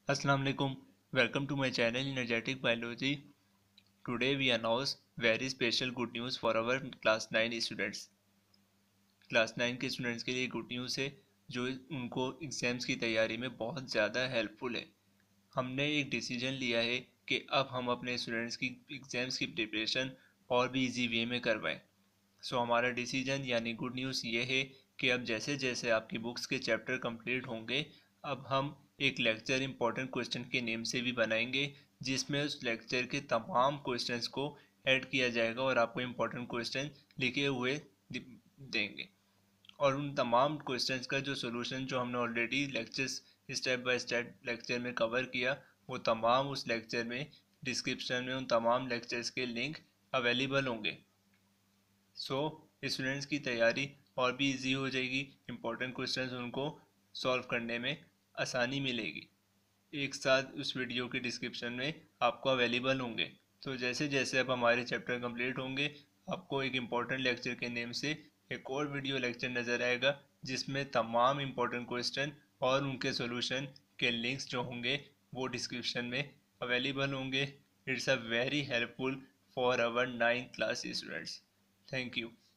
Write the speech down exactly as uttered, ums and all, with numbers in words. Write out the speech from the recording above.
Assalamu alaikum. Welcome to my channel Energetic Biology. Today we announce very special good news for our class nine students. Class nine के students के लिए good news है जो उनको exams की तैयारी में बहुत ज़्यादा हेल्पफुल है। हमने एक डिसीजन लिया है कि अब हम अपने स्टूडेंट्स की एग्ज़ाम्स की प्रिपरेशन और भी इजी वे में करवाएं। सो so, हमारा डिसीजन यानी गुड न्यूज़ ये है कि अब जैसे जैसे आपकी बुक्स के चैप्टर कंप्लीट होंगे, अब हम एक लेक्चर इंपॉर्टेंट क्वेश्चन के नेम से भी बनाएंगे, जिसमें उस लेक्चर के तमाम क्वेश्चंस को ऐड किया जाएगा और आपको इंपॉर्टेंट क्वेश्चन लिखे हुए देंगे। और उन तमाम क्वेश्चंस का जो सोल्यूशन जो हमने already lectures step by step lecture में कवर किया, वो तमाम उस लेक्चर में डिस्क्रिप्शन में उन तमाम लेक्चर्स के लिंक अवेलेबल होंगे। सो so, स्टूडेंट्स की तैयारी और भी इजी हो जाएगी, इंपॉर्टेंट क्वेश्चंस उनको सॉल्व करने में आसानी मिलेगी। एक साथ उस वीडियो के डिस्क्रिप्शन में आपको अवेलेबल होंगे। तो जैसे जैसे अब हमारे चैप्टर कंप्लीट होंगे, आपको एक इम्पॉर्टेंट लेक्चर के नेम से एक और वीडियो लेक्चर नज़र आएगा, जिसमें तमाम इम्पॉर्टेंट क्वेश्चन और उनके सॉल्यूशन के लिंक्स जो होंगे वो डिस्क्रिप्शन में अवेलेबल होंगे। It's a very helpful for our nine class students. Thank you.